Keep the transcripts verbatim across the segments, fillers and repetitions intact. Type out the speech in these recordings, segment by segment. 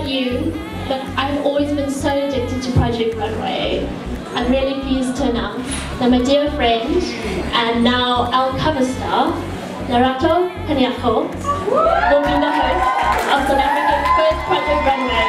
about you, but I've always been so addicted to Project Runway. I'm really pleased to announce that my dear friend and now our cover star, Lerato Kganyago, will be the host of South Africa's first Project Runway.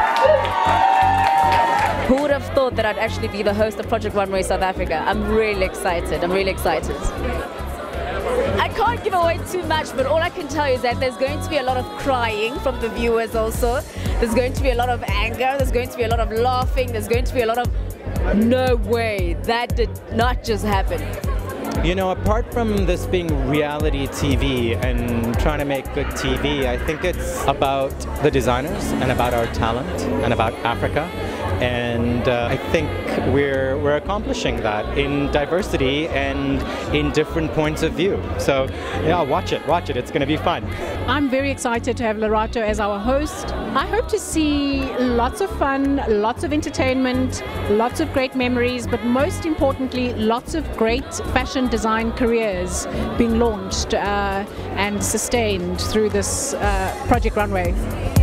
Who would have thought that I'd actually be the host of Project Runway South Africa? I'm really excited. I'm really excited. I can't give away too much, but all I can tell you is that there's going to be a lot of crying from the viewers also. There's going to be a lot of anger. There's going to be a lot of laughing. There's going to be a lot of, no way, that did not just happen. You know, apart from this being reality T V and trying to make good T V, I think it's about the designers and about our talent and about Africa. And uh, I think we're, we're accomplishing that in diversity and in different points of view. So, yeah, watch it, watch it. It's going to be fun. I'm very excited to have Lerato as our host. I hope to see lots of fun, lots of entertainment, lots of great memories, but most importantly, lots of great fashion design careers being launched uh, and sustained through this uh, Project Runway.